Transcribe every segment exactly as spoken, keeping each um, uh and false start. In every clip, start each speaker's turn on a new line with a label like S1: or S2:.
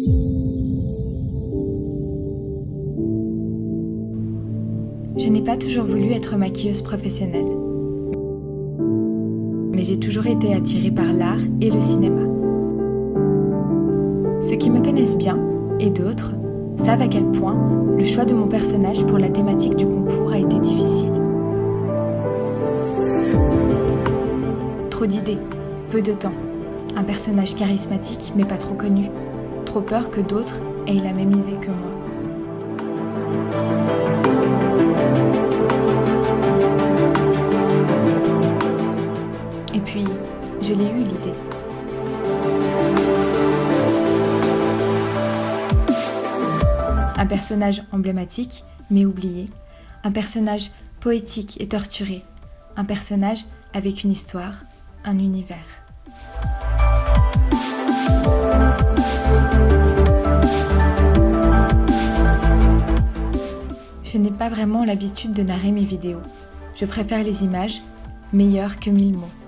S1: Je n'ai pas toujours voulu être maquilleuse professionnelle, mais j'ai toujours été attirée par l'art et le cinéma. Ceux qui me connaissent bien, et d'autres, savent à quel point le choix de mon personnage pour la thématique du concours a été difficile. Trop d'idées, peu de temps, un personnage charismatique mais pas trop connu, trop peur que d'autres aient la même idée que moi. Et puis, je l'ai eu l'idée. Un personnage emblématique, mais oublié. Un personnage poétique et torturé. Un personnage avec une histoire, un univers. Je n'ai pas vraiment l'habitude de narrer mes vidéos. Je préfère les images, meilleures que mille mots.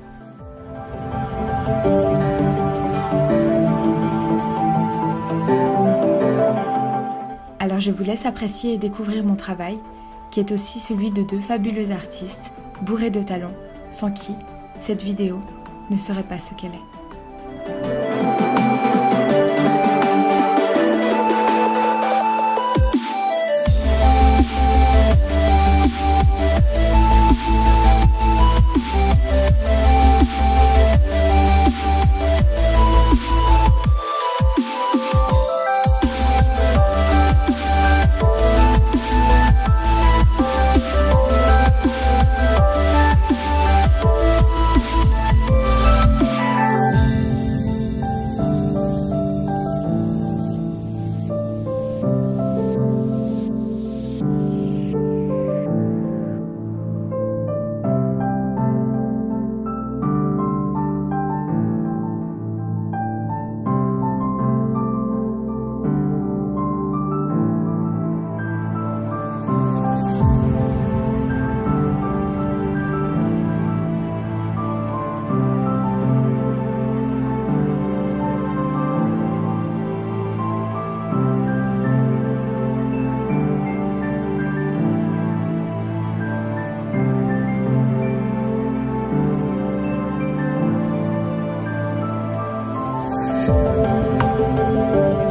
S1: Alors je vous laisse apprécier et découvrir mon travail, qui est aussi celui de deux fabuleux artistes, bourrés de talent, sans qui cette vidéo ne serait pas ce qu'elle est. Thank you.